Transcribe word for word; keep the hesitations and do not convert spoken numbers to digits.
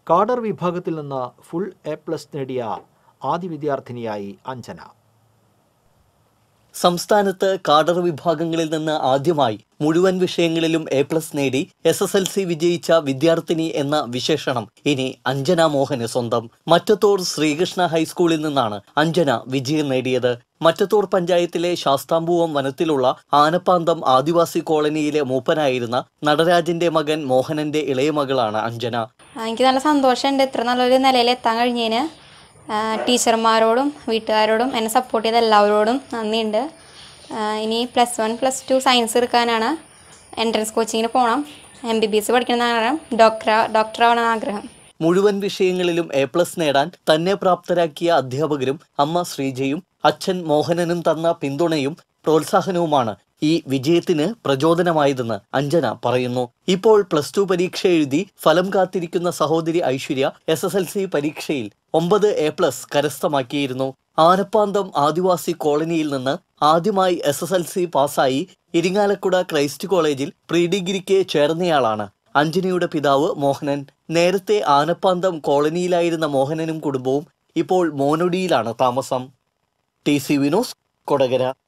Cadre വിഭാഗത്തിൽ നിന്ന് full A plus നേടിയ ആദ്യ വിദ്യാർത്ഥിനിയായി അഞ്ജന. സംസ്ഥാനത്ത് കാഡർ വിഭാഗങ്ങളിൽ നിന്ന് ആദ്യമായി മുഴുവൻ വിഷയങ്ങളിലും എ പ്ലസ് നേടി എസ് എസ് എൽ സി വിജയിച്ച വിദ്യാർത്ഥിനി എന്ന വിശേഷണം ഇനി അഞ്ജന മോഹന് സ്വന്തം. മറ്റത്തൂർ ശ്രീകൃഷ്ണ ഹൈസ്കൂളിൽ നിന്നാണ് അഞ്ജന വിജയം നേടിയത്. മറ്റത്തൂർ പഞ്ചായത്തിലെ ശാസ്താംപൂവം വനത്തിലുള്ള ആനപ്പാന്തം ആദിവാസി കോളനിയിലെ മൂപ്പനായിരുന്ന നടരാജന്റെ മകൻ മോഹനന്റെ ഇളയ മകളാണ് അഞ്ജന. എനിക്ക് നല്ല സന്തോഷമുണ്ട് ഇത്ര നല്ലൊരു നിലയിൽ എത്താൻ കഴിഞ്ഞതിന്. ടീച്ചർമാരോടും വീട്ടുകാരോടും എന്നെ സപ്പോർട്ട് ചെയ്ത എല്ലാവരോടും നന്ദിയുണ്ട്. ഇനി plus one plus two science എടുക്കാനാണ്. എൻട്രൻസ് കോച്ചിങ്ങിന് പോകണം. എം ബി ബി എസ് പഠിക്കണമെന്നാണ് ഡോക്ടർ ഡോക്ടറാവണമെന്ന് ആഗ്രഹം. മുഴുവൻ വിഷയങ്ങളിലും എ പ്ലസ് നേടാൻ തന്നെ പ്രാപ്തരാക്കിയ അധ്യാപകരും അമ്മ ശ്രീജയും അച്ഛൻ മോഹനനും തന്ന പിന്തുണയും പ്രോത്സാഹനവുമാണ് ഈ വിജയത്തിന് പ്രചോദനമായതെന്ന് അഞ്ജന പറയുന്നു. ഇപ്പോൾ പ്ലസ് ടു പരീക്ഷ എഴുതി ഫലം കാത്തിരിക്കുന്ന സഹോദരി Aishwarya S S L C പരീക്ഷയിൽ ഒമ്പത് എ പ്ലസ് കരസ്ഥമാക്കിയിരുന്നു. ആനപ്പാന്തം ആദിവാസി കോളനിയിൽ നിന്ന് ആദ്യമായി എസ് എസ് എൽ സി പാസ്സായി ഇരിങ്ങാലക്കുട ക്രൈസ്റ്റ് കോളേജിൽ പ്രീ ഡിഗ്രിക്ക് ചേർന്നയാളാണ് അഞ്ജനയുടെ പിതാവ് മോഹനൻ. നേരത്തെ ആനപ്പാന്തം കോളനിയിലായിരുന്ന മോഹനനും കുടുംബവും ഇപ്പോൾ മോനൊടിയിലാണ് താമസം. T C V news, Kodakara.